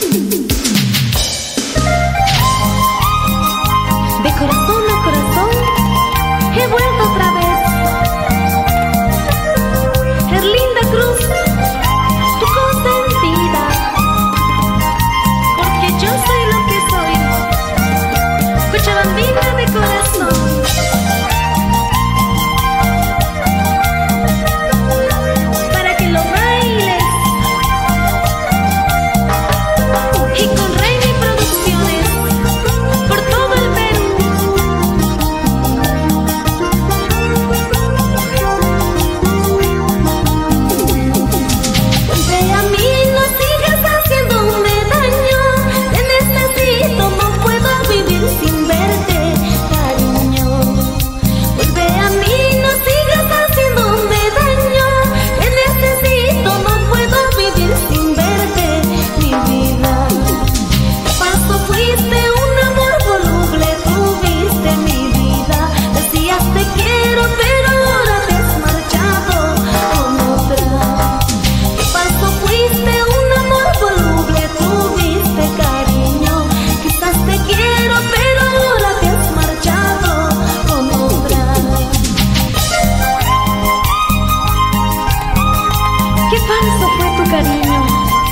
De corazón a corazón he vuelto otra vez. Erlinda Cruz, tu consentida, porque yo soy lo que soy, cochabambina de corazón. Para que lo bailes. Y con Reini Producciones, por todo el Perú. Vuelve a mí, no sigas haciéndome daño. Te necesito, no puedo vivir sin verte, cariño. Vuelve a mí, no sigas haciéndome daño. Te necesito, no puedo vivir sin verte, mi vida. Paso fuiste un amor voluble, tuviste mi vida. Decías te quiero, pero ahora te has marchado con otra. Paso fuiste un amor voluble, tuviste cariño. Quizás te quiero, pero ahora te has marchado con otra. Qué falso fue tu cariño.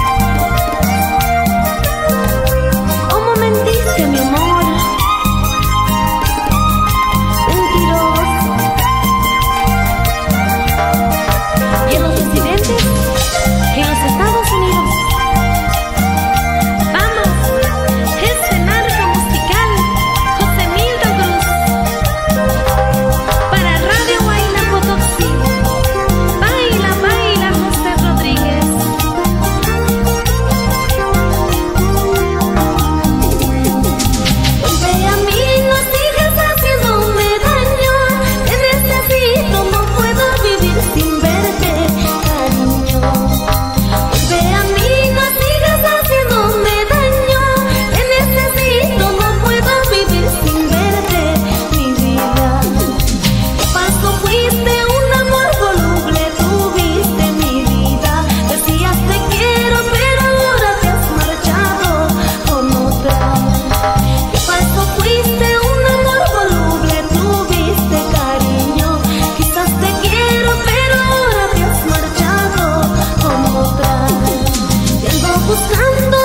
¿Cómo mentiste, mi amor? Mentiroso. Y en los residentes en los Estados Unidos. Vamos, escenario musical José Milton Cruz. Para Radio Huayna Potosí. Baila, baila, José Rodríguez. Vuelve a mí, no sigas haciéndome daño. Te necesito, no puedo vivir sin verte, cariño. Vuelve a mí, no sigas haciéndome daño. Te necesito, no puedo vivir sin verte, mi vida. Paso fuiste un amor voluble, tuviste mi vida. Decías te quiero, pero ahora te has marchado con otra. Paso fuiste un amor voluble, tuviste cariño. Quizás te quiero, pero ahora te has marchado con otra. Te ando buscando